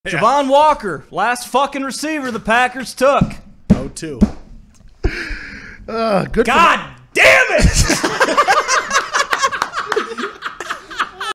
Yeah. Javon Walker, last fucking receiver the Packers took. 0-2. Good. God damn it!